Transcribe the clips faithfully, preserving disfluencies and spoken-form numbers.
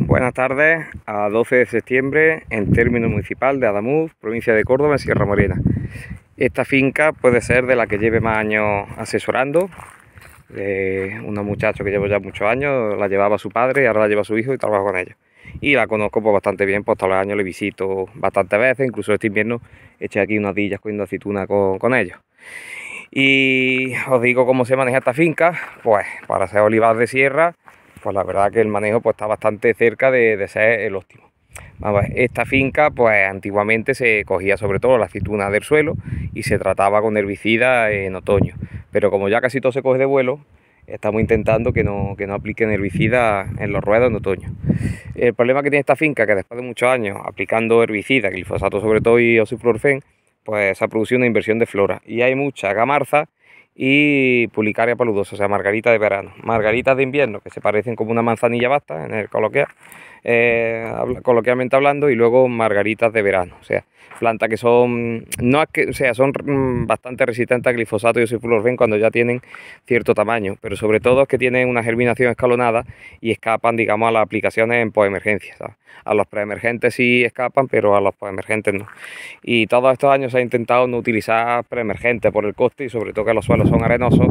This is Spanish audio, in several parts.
Buenas tardes, a doce de septiembre, en término municipal de Adamuz, provincia de Córdoba, en Sierra Morena. Esta finca puede ser de la que lleve más años asesorando, de una muchacha que llevo ya muchos años, la llevaba su padre y ahora la lleva su hijo y trabajo con ellos. Y la conozco pues bastante bien, pues todos los años le visito bastantes veces, incluso este invierno eché aquí unas dillas cogiendo aceituna con, con ellos. Y os digo cómo se maneja esta finca, pues para ser olivar de sierra, pues la verdad que el manejo pues está bastante cerca de, de ser el óptimo. Vamos a ver, esta finca pues antiguamente se cogía sobre todo la aceituna del suelo y se trataba con herbicida en otoño, pero como ya casi todo se coge de vuelo, estamos intentando que no, que no apliquen herbicida en los ruedos en otoño. El problema que tiene esta finca, que después de muchos años aplicando herbicida, glifosato sobre todo y oxiflorfen, pues se ha producido una inversión de flora y hay mucha gamarza y Pulicaria paludosa, o sea, margarita de verano. Margaritas de invierno, que se parecen como una manzanilla basta en el coloquial, eh, coloquialmente hablando, y luego margaritas de verano, o sea, plantas que son, no es que, o sea, son bastante resistentes a glifosato y oxiflorfen cuando ya tienen cierto tamaño, pero sobre todo es que tienen una germinación escalonada y escapan, digamos, a las aplicaciones en posemergencia, ¿sabes? A los preemergentes sí escapan, pero a los posemergentes no. Y todos estos años se ha intentado no utilizar preemergentes por el coste y sobre todo que los suelos son arenosos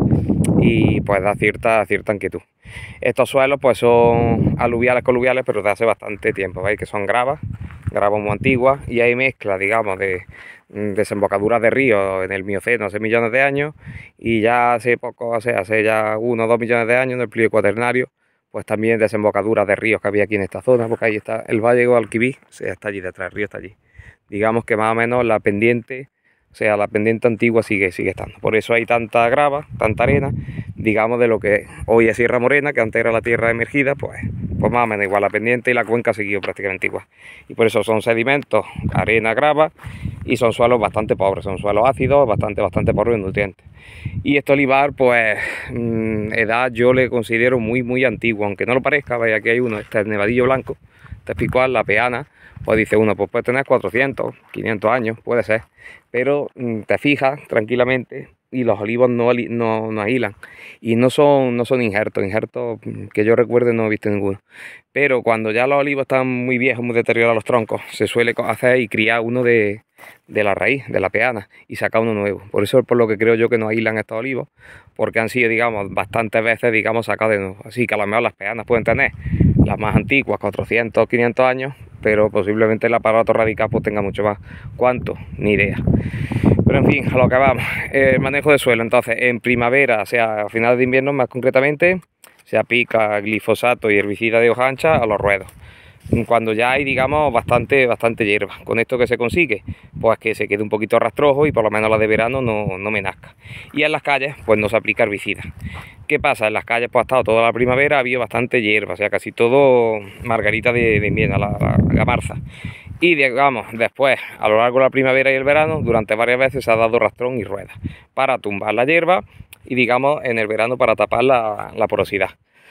y pues da cierta, cierta inquietud. Estos suelos pues son aluviales coluviales, pero de hace bastante tiempo, veis que son gravas, gravas muy antiguas, y hay mezcla, digamos, de desembocaduras de ríos en el Mioceno hace millones de años, y ya hace poco, o sea, hace ya uno o dos millones de años en el Pliego Cuaternario, pues también desembocaduras de ríos que había aquí en esta zona, porque ahí está el Valle de Guadalquivir, o sea, está allí detrás, el río está allí. Digamos que más o menos la pendiente, o sea, la pendiente antigua sigue, sigue estando. Por eso hay tanta grava, tanta arena, digamos, de lo que hoy es Sierra Morena, que antes era la tierra emergida, pues, pues más o menos igual, la pendiente y la cuenca ha seguido prácticamente igual. Y por eso son sedimentos, arena, grava, y son suelos bastante pobres, son suelos ácidos, bastante, bastante pobres en nutrientes. Y este olivar, pues, mmm, edad yo le considero muy, muy antiguo, aunque no lo parezca. Veis, aquí hay uno, este es Nevadillo Blanco, este es Picual, la peana. Pues dice uno, pues puede tener cuatrocientos, quinientos años, puede ser, pero mmm, te fijas tranquilamente y los olivos no, no, no ahilan y no son, no son injertos, injertos que yo recuerde no he visto ninguno. Pero cuando ya los olivos están muy viejos, muy deteriorados los troncos, se suele hacer y criar uno de, de la raíz, de la peana, y sacar uno nuevo. Por eso es por lo que creo yo que no ahilan estos olivos, porque han sido, digamos, bastantes veces, digamos, sacados de nuevo. Así que a lo mejor las peanas pueden tener las más antiguas, cuatrocientos, quinientos años, pero posiblemente el aparato radical pues tenga mucho más. ¿Cuánto? Ni idea. Pero en fin, a lo que vamos. El manejo de suelo, entonces, en primavera, o sea, a finales de invierno más concretamente, se aplica glifosato y herbicida de hoja ancha a los ruedos. Cuando ya hay, digamos, bastante, bastante hierba. ¿Con esto que se consigue? Pues que se quede un poquito rastrojo y por lo menos la de verano no, no me nazca. Y en las calles, pues no se aplica herbicida. ¿Qué pasa? En las calles, pues ha estado toda la primavera, había bastante hierba, o sea, casi todo margarita de, de invierno, la, la, la gamarza. Y digamos, después, a lo largo de la primavera y el verano, durante varias veces se ha dado rastrón y rueda para tumbar la hierba y, digamos, en el verano para tapar la, la porosidad.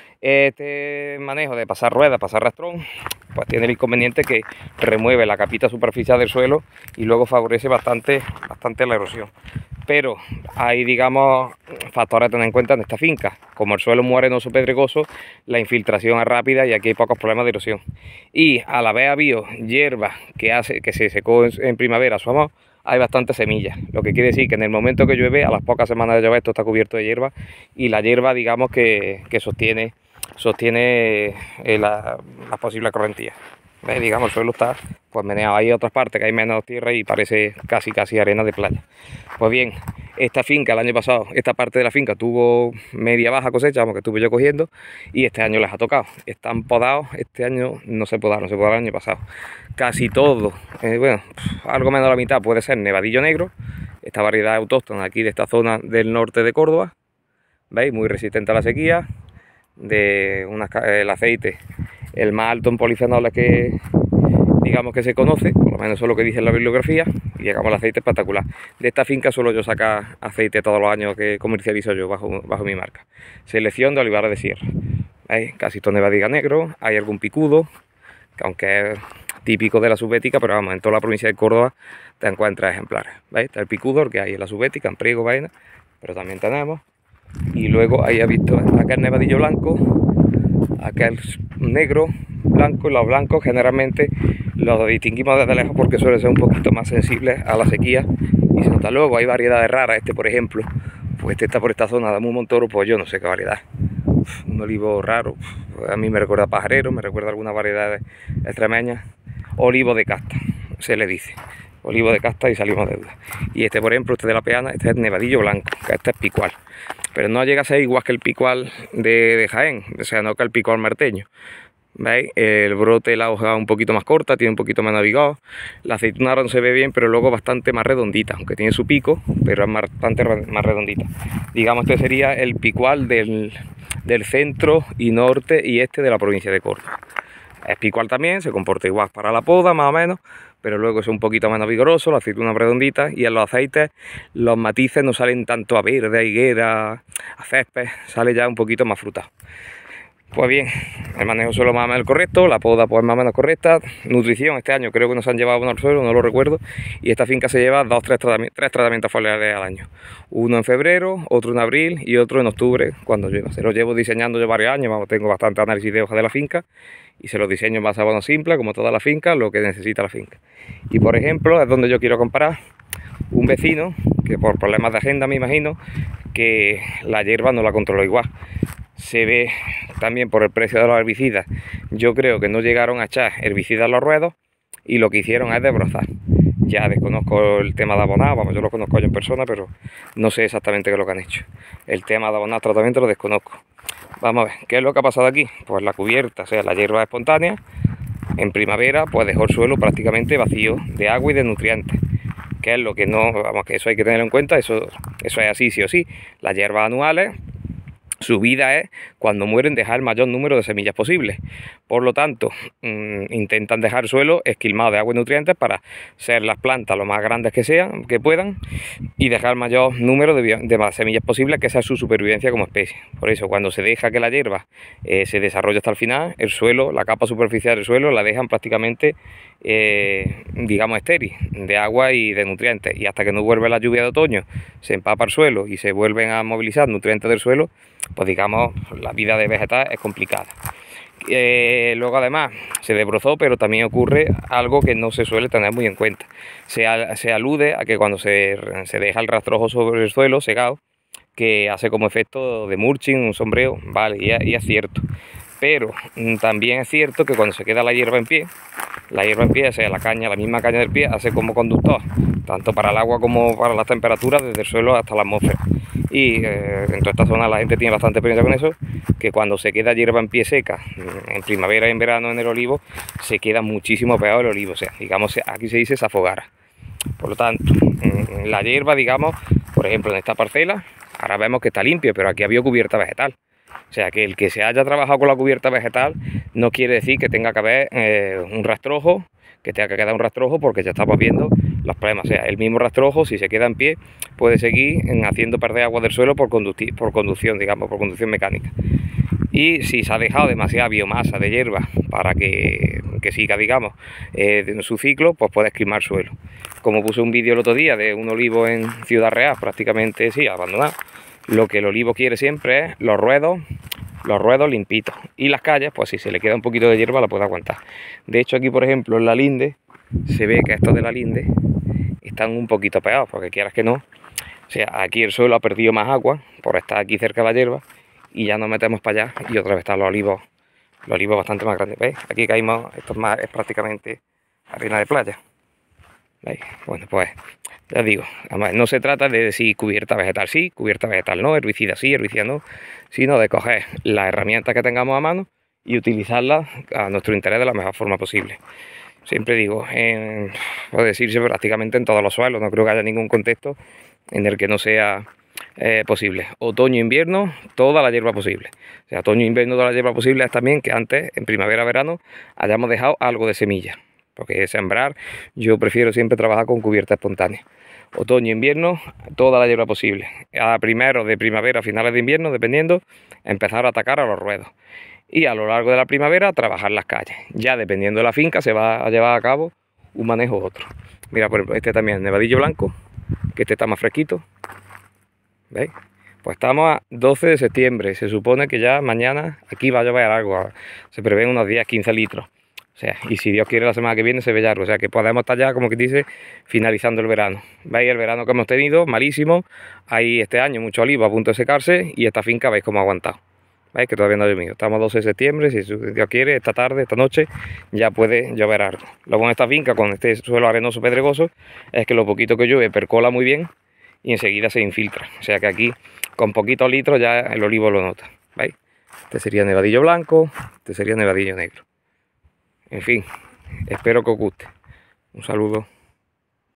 Este manejo de pasar rueda, pasar rastrón, pues tiene el inconveniente que remueve la capita superficial del suelo y luego favorece bastante, bastante la erosión. Pero hay, digamos, factores a tener en cuenta en esta finca. Como el suelo es muy arenoso, pedregoso, la infiltración es rápida y aquí hay pocos problemas de erosión. Y a la vez ha habido hierba que, hace, que se secó en, en primavera, su amor, hay bastantes semillas, lo que quiere decir que en el momento que llueve, a las pocas semanas de llover, esto está cubierto de hierba y la hierba, digamos, que, que sostiene, sostiene eh, la, la posible correntía. ¿Ves? Digamos, el suelo está pues meneado. Hay otras partes que hay menos tierra y parece casi casi arena de playa. Pues bien, esta finca el año pasado, esta parte de la finca tuvo media baja cosecha, vamos, que estuve yo cogiendo, y este año les ha tocado. Están podados, este año no se podaron, se podaron el año pasado. Casi todo, eh, bueno, algo menos de la mitad puede ser Nevadillo Negro, esta variedad autóctona aquí de esta zona del norte de Córdoba, ¿veis? Muy resistente a la sequía, de una, el aceite el más alto en polifenoles que, digamos, que se conoce, por lo menos eso es lo que dice en la bibliografía, y llegamos al aceite espectacular. De esta finca suelo yo sacar aceite todos los años que comercializo yo bajo, bajo mi marca. Selección de olivares de sierra. ¿Veis? Casi todo Nevadillo Negro, hay algún picudo, que aunque es típico de la subbética, pero vamos, en toda la provincia de Córdoba te encuentras ejemplares. ¿Veis? Está el picudo, el que hay en la subbética, en Priego, vaina, pero también tenemos. Y luego ahí ha visto acá el Nevadillo Blanco, aquel negro, blanco, y los blancos generalmente los distinguimos desde lejos porque suelen ser un poquito más sensibles a la sequía y se nota. Luego hay variedades raras, este por ejemplo, pues este está por esta zona de Adamuz Montoro, pues yo no sé qué variedad. Un olivo raro, a mí me recuerda a pajarero, me recuerda a algunas variedades extremeñas. Olivo de casta, se le dice. Olivo de casta y salimos de duda. Y este, por ejemplo, este de la peana, este es nevadillo blanco, que este es picual. Pero no llega a ser igual que el picual de, de Jaén, o sea, no que el picual marteño. ¿Veis? El brote, la hoja un poquito más corta, tiene un poquito menos vigor. La aceituna no se ve bien, pero luego bastante más redondita, aunque tiene su pico, pero es bastante más redondita. Digamos, este sería el picual del, del centro y norte y este de la provincia de Córdoba. Es picual también, se comporta igual para la poda, más o menos, pero luego es un poquito menos vigoroso, la aceituna redondita, y en los aceites los matices no salen tanto a verde, a higuera, a césped, sale ya un poquito más frutado. Pues bien, el manejo suelo más o menos correcto, la poda pues más o menos correcta, nutrición este año creo que nos han llevado uno al suelo, no lo recuerdo, y esta finca se lleva dos, tres, tratami tres tratamientos foliares al año. Uno en febrero, otro en abril y otro en octubre cuando llueva. Se lo llevo diseñando yo varios años, vamos, tengo bastante análisis de hoja de la finca y se los diseño en base a abono simple, como toda la finca, lo que necesita la finca. Y por ejemplo, es donde yo quiero comparar un vecino, que por problemas de agenda me imagino, que la hierba no la controló igual. Se ve también por el precio de los herbicidas, yo creo que no llegaron a echar herbicidas a los ruedos y lo que hicieron es desbrozar. Ya desconozco el tema de abonar, vamos, yo lo conozco yo en persona, pero no sé exactamente qué es lo que han hecho. El tema de abonar tratamiento lo desconozco. Vamos a ver, ¿qué es lo que ha pasado aquí? Pues la cubierta, o sea, la hierba espontánea, en primavera pues dejó el suelo prácticamente vacío de agua y de nutrientes. Que es lo que no, vamos, que eso hay que tenerlo en cuenta, eso, eso es así sí o sí. Las hierbas anuales, su vida es, cuando mueren, dejar el mayor número de semillas posible. Por lo tanto, mmm, intentan dejar el suelo esquilmado de agua y nutrientes para ser las plantas lo más grandes que sean, que puedan, y dejar el mayor número de, de semillas posibles, que esa es su supervivencia como especie. Por eso, cuando se deja que la hierba eh, se desarrolle hasta el final, el suelo, la capa superficial del suelo, la dejan prácticamente, eh, digamos, estéril de agua y de nutrientes. Y hasta que no vuelve la lluvia de otoño, se empapa el suelo y se vuelven a movilizar nutrientes del suelo, pues digamos, la vida de vegetal es complicada. Eh, luego además se desbrozó, pero también ocurre algo que no se suele tener muy en cuenta. Se, al, se alude a que cuando se, se deja el rastrojo sobre el suelo secado, que hace como efecto de mulching, un sombreo, vale, y es, y es cierto. Pero mm, también es cierto que cuando se queda la hierba en pie, la hierba en pie, o sea, la caña, la misma caña del pie, hace como conductor, tanto para el agua como para las temperaturas, desde el suelo hasta la atmósfera. Y eh, en toda esta zona la gente tiene bastante experiencia con eso, que cuando se queda hierba en pie seca, en primavera y en verano en el olivo, se queda muchísimo pegado el olivo, o sea, digamos, aquí se dice zafogara. Por lo tanto, la hierba, digamos, por ejemplo, en esta parcela, ahora vemos que está limpio, pero aquí había cubierta vegetal. O sea, que el que se haya trabajado con la cubierta vegetal no quiere decir que tenga que haber eh, un rastrojo, que tenga que quedar un rastrojo, porque ya estamos viendo los problemas. O sea, el mismo rastrojo, si se queda en pie, puede seguir haciendo perder agua del suelo por, por conducción, digamos, por conducción mecánica. Y si se ha dejado demasiada biomasa de hierba para que, que siga, digamos, eh, en su ciclo, pues puede esquilmar suelo. Como puse un vídeo el otro día de un olivo en Ciudad Real, prácticamente sí, abandonado. Lo que el olivo quiere siempre es los ruedos, los ruedos limpitos. Y las calles, pues si se le queda un poquito de hierba, la puede aguantar. De hecho, aquí, por ejemplo, en la linde, se ve que estos de la linde están un poquito pegados, porque quieras que no. O sea, aquí el suelo ha perdido más agua por estar aquí cerca de la hierba, y ya nos metemos para allá y otra vez están los olivos, los olivos bastante más grandes. ¿Veis? Aquí caímos, esto es, más, es prácticamente arena de playa. ¿Veis? Bueno, pues ya digo, además, no se trata de decir cubierta vegetal sí, cubierta vegetal no, herbicida sí, herbicida no, sino de coger las herramientas que tengamos a mano y utilizarlas a nuestro interés de la mejor forma posible. Siempre digo, en, puede decirse prácticamente en todos los suelos, no creo que haya ningún contexto en el que no sea eh, posible. Otoño, invierno, toda la hierba posible. O sea, otoño, invierno, toda la hierba posible es también que antes, en primavera, verano, hayamos dejado algo de semilla. Porque sembrar, yo prefiero siempre trabajar con cubierta espontánea. Otoño, invierno, toda la hierba posible. A primero de primavera, a finales de invierno, dependiendo, empezar a atacar a los ruedos. Y a lo largo de la primavera, trabajar las calles. Ya dependiendo de la finca, se va a llevar a cabo un manejo u otro. Mira, por ejemplo, este también es nevadillo blanco, que este está más fresquito. ¿Veis? Pues estamos a doce de septiembre, se supone que ya mañana aquí va a llover algo, se prevén unos diez a quince litros. O sea, y si Dios quiere la semana que viene se ve ya algo, o sea que podemos estar ya, como que dice, finalizando el verano. ¿Veis el verano que hemos tenido? Malísimo. Hay este año mucho olivo a punto de secarse y esta finca veis cómo ha aguantado. ¿Veis? Que todavía no ha llovido. Estamos a doce de septiembre, si Dios quiere, esta tarde, esta noche, ya puede llover algo. Lo bueno de esta finca, con este suelo arenoso pedregoso, es que lo poquito que llueve percola muy bien y enseguida se infiltra. O sea que aquí, con poquitos litros, ya el olivo lo nota. ¿Veis? Este sería nevadillo blanco, este sería nevadillo negro. En fin, espero que os guste. Un saludo.